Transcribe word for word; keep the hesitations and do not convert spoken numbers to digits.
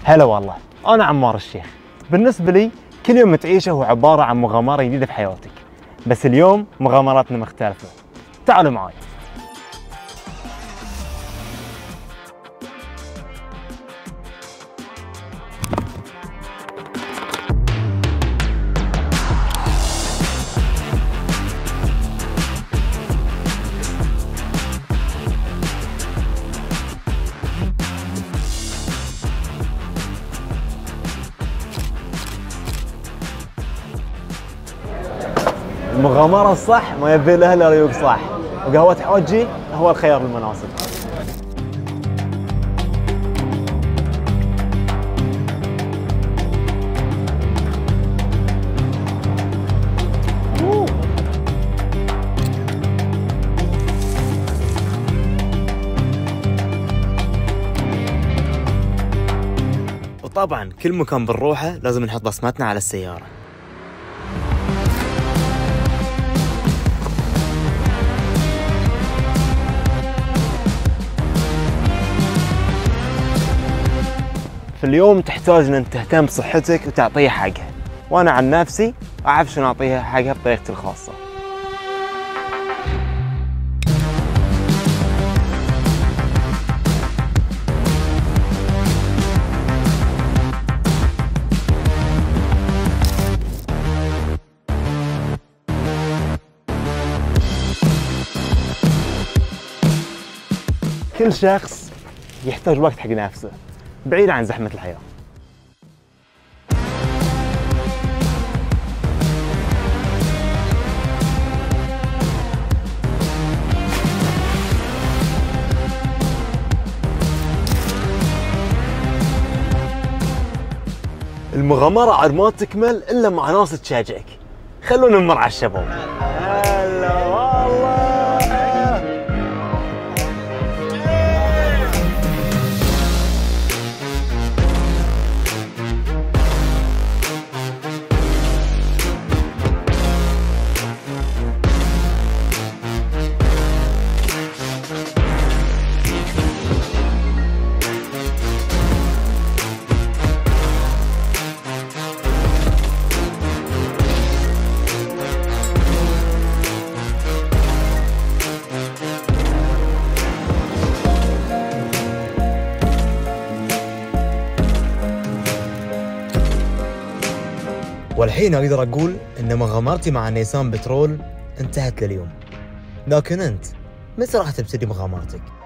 هلا والله، أنا عمار الشيخ. بالنسبة لي كل يوم تعيشه هو عبارة عن مغامرة جديدة في حياتك، بس اليوم مغامراتنا مختلفة. تعالوا معاي. المغامرة الصح ما يبي لها الا ريوق صح، وقهوة حوجي هو الخيار المناسب. وطبعا كل مكان بنروحه لازم نحط بصمتنا على السيارة. في اليوم تحتاج ان تهتم بصحتك وتعطيها حقها، وانا عن نفسي اعرف شنو اعطيها حقها بطريقتي الخاصة. كل شخص يحتاج وقت حق نفسه بعيد عن زحمة الحياة. المغامرة عاد ما تكمل إلا مع ناس تشجعك. خلونا نمر على الشباب. هلا والله. والحين أقدر أقول إن مغامرتي مع نيسان بترول انتهت لليوم. لكن أنت متى راح تبتدي مغامرتك؟